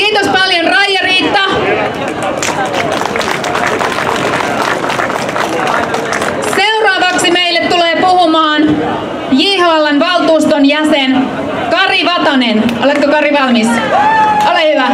Kiitos paljon Raija-Riitta. Seuraavaksi meille tulee puhumaan JHL:n valtuuston jäsen Kari Vatanen. Oletko Kari valmis? Ole hyvä.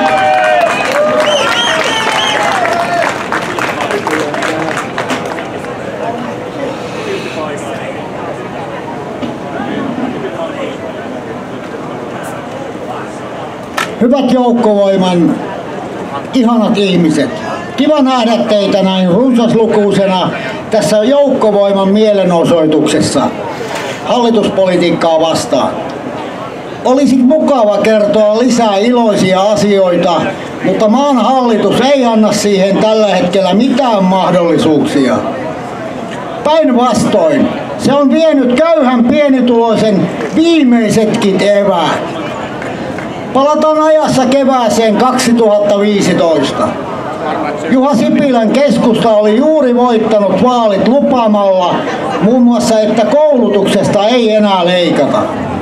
Hyvät Joukkovoiman ihanat ihmiset, kiva nähdä teitä näin runsaslukuisena tässä Joukkovoiman mielenosoituksessa hallituspolitiikkaa vastaan. Olisi mukava kertoa lisää iloisia asioita, mutta maan hallitus ei anna siihen tällä hetkellä mitään mahdollisuuksia. Päinvastoin, se on vienyt köyhän pienituloisen viimeisetkin eväät. Palataan ajassa kevääseen 2015. Juha Sipilän keskusta oli juuri voittanut vaalit lupaamalla muun muassa, että koulutuksesta ei enää leikata.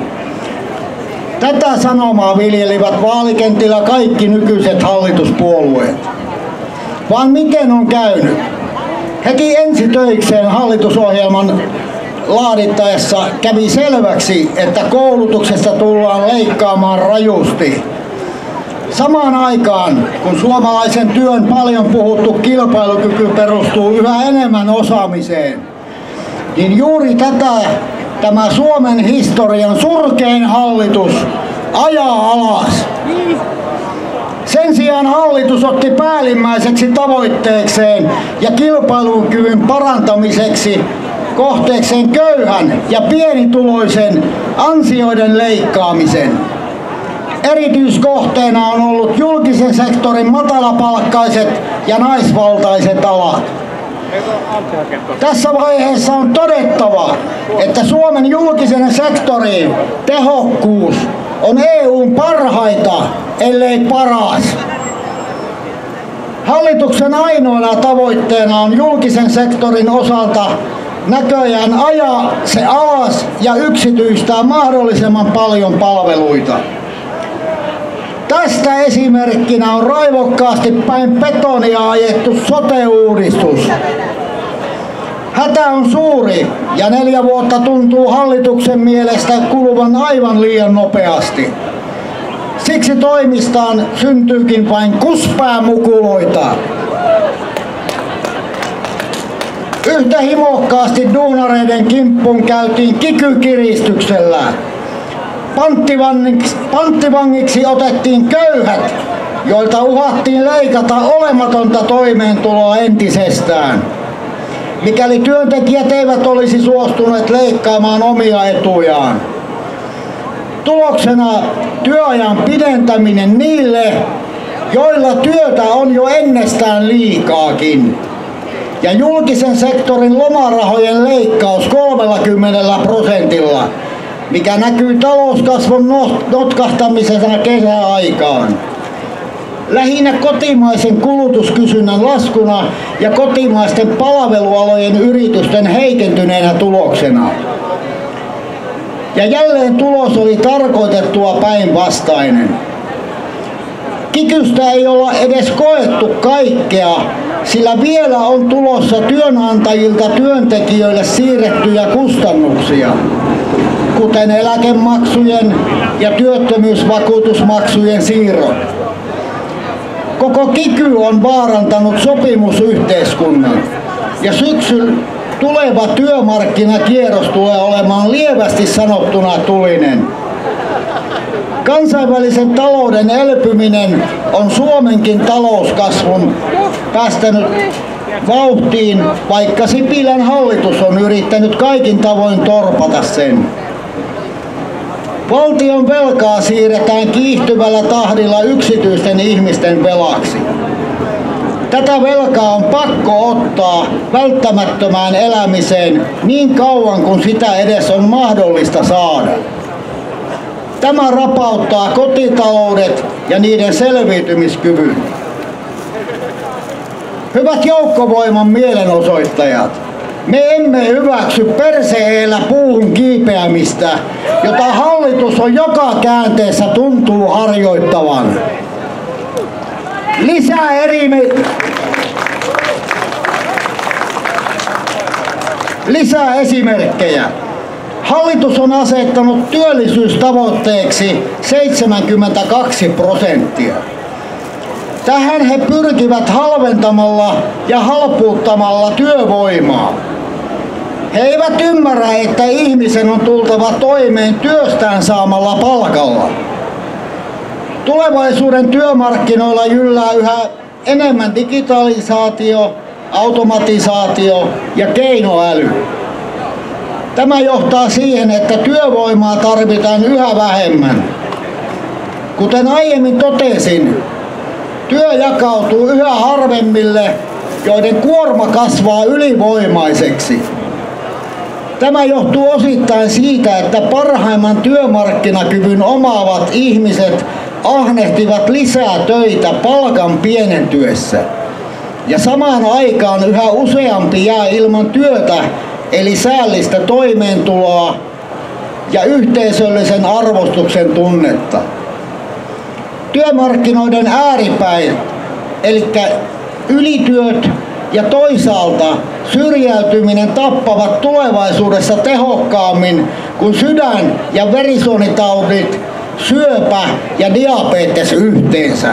Tätä sanomaa viljelivät vaalikentillä kaikki nykyiset hallituspuolueet. Vaan miten on käynyt? Heti ensitöikseen hallitusohjelman laadittaessa kävi selväksi, että koulutuksesta tullaan leikkaamaan rajusti. Samaan aikaan, kun suomalaisen työn paljon puhuttu kilpailukyky perustuu yhä enemmän osaamiseen, niin juuri tätä tämä Suomen historian surkein hallitus ajaa alas. Sen sijaan hallitus otti päällimmäiseksi tavoitteekseen ja kilpailukyvyn parantamiseksi kohteekseen köyhän ja pienituloisen ansioiden leikkaamisen. Erityiskohteena on ollut julkisen sektorin matalapalkkaiset ja naisvaltaiset alat. Tässä vaiheessa on todettava, että Suomen julkisen sektorin tehokkuus on EU:n parhaita, ellei paras. Hallituksen ainoana tavoitteena on julkisen sektorin osalta näköjään ajaa se alas ja yksityistää mahdollisimman paljon palveluita. Tästä esimerkkinä on raivokkaasti päin betonia ajettu sote-uudistus. Hätä on suuri ja 4 vuotta tuntuu hallituksen mielestä kuluvan aivan liian nopeasti. Siksi toimistaan syntyykin vain kuspäämukuloita. Yhtä himokkaasti duunareiden kimppuun käytiin kikykiristyksellä. Panttivangiksi otettiin köyhät, joilta uhattiin leikata olematonta toimeentuloa entisestään, mikäli työntekijät eivät olisi suostuneet leikkaamaan omia etujaan. Tuloksena työajan pidentäminen niille, joilla työtä on jo ennestään liikaakin. Ja julkisen sektorin lomarahojen leikkaus 30%, mikä näkyy talouskasvun notkahtamisena kesäaikaan. Lähinnä kotimaisen kulutuskysynnän laskuna ja kotimaisten palvelualojen yritysten heikentyneenä tuloksena. Ja jälleen tulos oli tarkoitettua päinvastainen. Kikystä ei olla edes koettu kaikkea, sillä vielä on tulossa työnantajilta työntekijöille siirrettyjä kustannuksia, kuten eläkemaksujen ja työttömyysvakuutusmaksujen siirrot. Koko kiky on vaarantanut sopimusyhteiskunnan ja syksyn tuleva työmarkkinakierros tulee olemaan lievästi sanottuna tulinen. Kansainvälisen talouden elpyminen on Suomenkin talouskasvun päästänyt vauhtiin, vaikka Sipilän hallitus on yrittänyt kaikin tavoin torpata sen. Valtion velkaa siirretään kiihtyvällä tahdilla yksityisten ihmisten velaksi. Tätä velkaa on pakko ottaa välttämättömään elämiseen niin kauan kuin sitä edes on mahdollista saada. Tämä rapauttaa kotitaloudet ja niiden selviytymiskyvyn. Hyvät Joukkovoiman mielenosoittajat, me emme hyväksy perse-eellä puuhun kiipeämistä, jota hallitus on joka käänteessä tuntuu harjoittavan. Lisää esimerkkejä. Hallitus on asettanut työllisyystavoitteeksi 72%. Tähän he pyrkivät halventamalla ja halpuuttamalla työvoimaa. He eivät ymmärrä, että ihmisen on tultava toimeen työstään saamalla palkalla. Tulevaisuuden työmarkkinoilla jyllää yhä enemmän digitalisaatio, automatisaatio ja keinoäly. Tämä johtaa siihen, että työvoimaa tarvitaan yhä vähemmän. Kuten aiemmin totesin, työ jakautuu yhä harvemmille, joiden kuorma kasvaa ylivoimaiseksi. Tämä johtuu osittain siitä, että parhaimman työmarkkinakyvyn omaavat ihmiset ahnehtivat lisää töitä palkan pienentyessä. Ja samaan aikaan yhä useampi jää ilman työtä, eli säällistä toimeentuloa ja yhteisöllisen arvostuksen tunnetta. Työmarkkinoiden ääripäin, eli ylityöt ja toisaalta syrjäytyminen tappavat tulevaisuudessa tehokkaammin kuin sydän- ja verisuonitaudit, syöpä ja diabetes yhteensä.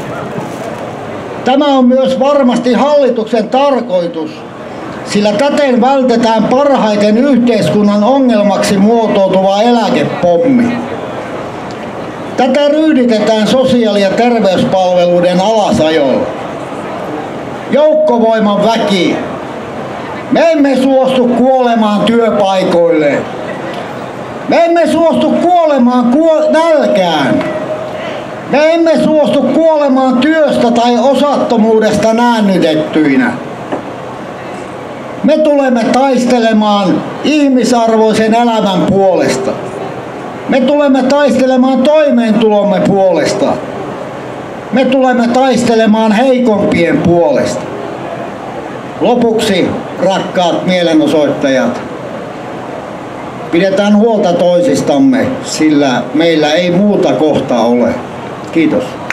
Tämä on myös varmasti hallituksen tarkoitus, sillä täten vältetään parhaiten yhteiskunnan ongelmaksi muotoutuva eläkepommi. Tätä ryyditetään sosiaali- ja terveyspalveluiden alasajolla. Joukkovoiman väki. Me emme suostu kuolemaan työpaikoille. Me emme suostu kuolemaan nälkään. Me emme suostu kuolemaan työstä tai osattomuudesta näännytettyinä. Me tulemme taistelemaan ihmisarvoisen elämän puolesta. Me tulemme taistelemaan toimeentulomme puolesta. Me tulemme taistelemaan heikompien puolesta. Lopuksi, rakkaat mielenosoittajat, pidetään huolta toisistamme, sillä meillä ei muuta kohta ole. Kiitos.